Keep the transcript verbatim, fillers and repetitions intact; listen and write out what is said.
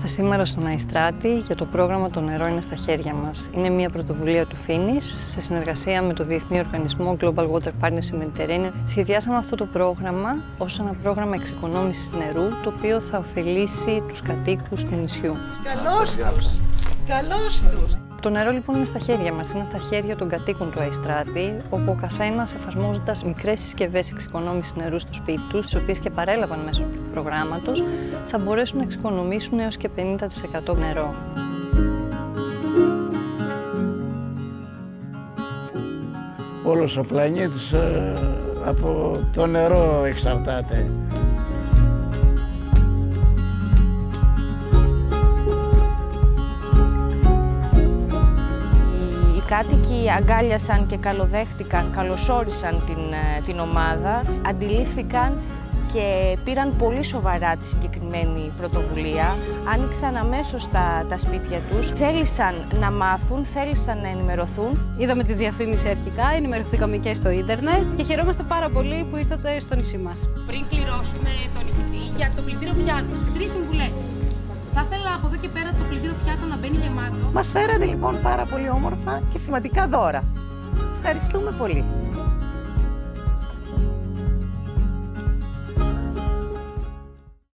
Είμαστε σήμερα στον Αϊστράτη για το πρόγραμμα «Το νερό είναι στα χέρια μας». Είναι μια πρωτοβουλία του Φίνης σε συνεργασία με το Διεθνή Οργανισμό Global Water Partnership Mediterranean. Σχεδιάσαμε αυτό το πρόγραμμα ως ένα πρόγραμμα εξοικονόμησης νερού, το οποίο θα ωφελήσει τους κατοίκους του νησιού. Καλώς τους! Καλώς τους! Το νερό λοιπόν είναι στα χέρια μας, είναι στα χέρια των κατοίκων του Αϊστράτη, όπου ο καθένας, εφαρμόζοντας μικρές συσκευές εξοικονόμησης νερού στο σπίτι τους, τις οποίες και παρέλαβαν μέσω του προγράμματος, θα μπορέσουν να εξοικονομήσουν έως και πενήντα τοις εκατό νερό. Όλος ο πλανήτης ε, από το νερό εξαρτάται. Οι κάτοικοι αγκάλιασαν και καλοδέχτηκαν, καλωσόρισαν την, την ομάδα, αντιλήφθηκαν και πήραν πολύ σοβαρά τη συγκεκριμένη πρωτοβουλία, άνοιξαν αμέσως τα, τα σπίτια τους, θέλησαν να μάθουν, θέλησαν να ενημερωθούν. Είδαμε τη διαφήμιση αρχικά, ενημερωθήκαμε και στο ίντερνετ και χαιρόμαστε πάρα πολύ που ήρθατε στο νησί μας. Πριν κληρώσουμε τον νικητή για το πλυντήριο πιάτο, τρεις συμβουλές. Θα ήθελα από εδώ και πέρα το πλυντήριο πιάτο να μπαίνει γεμάτο. Μας φέρατε λοιπόν πάρα πολύ όμορφα και σημαντικά δώρα. Ευχαριστούμε πολύ.